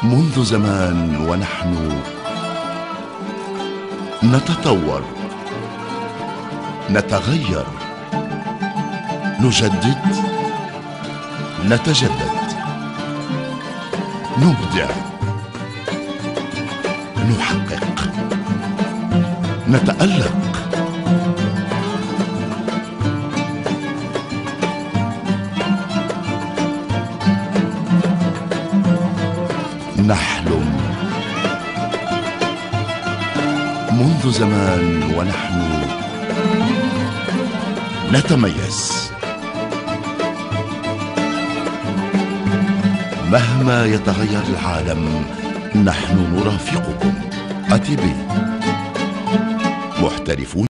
منذ زمان ونحن نتطور، نتغير، نجدد، نتجدد، نبدع، نحقق، نتألق، نحلم. منذ زمان ونحن نتميز. مهما يتغير العالم نحن نرافقكم. ATB محترفون.